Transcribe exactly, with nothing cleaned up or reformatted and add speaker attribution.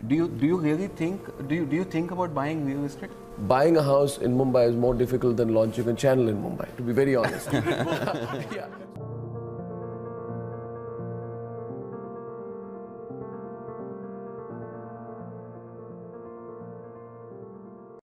Speaker 1: Do you do you really think do you do you think about buying real estate?
Speaker 2: Buying a house in Mumbai is more difficult than launching a channel in Mumbai, to be very honest. Yeah.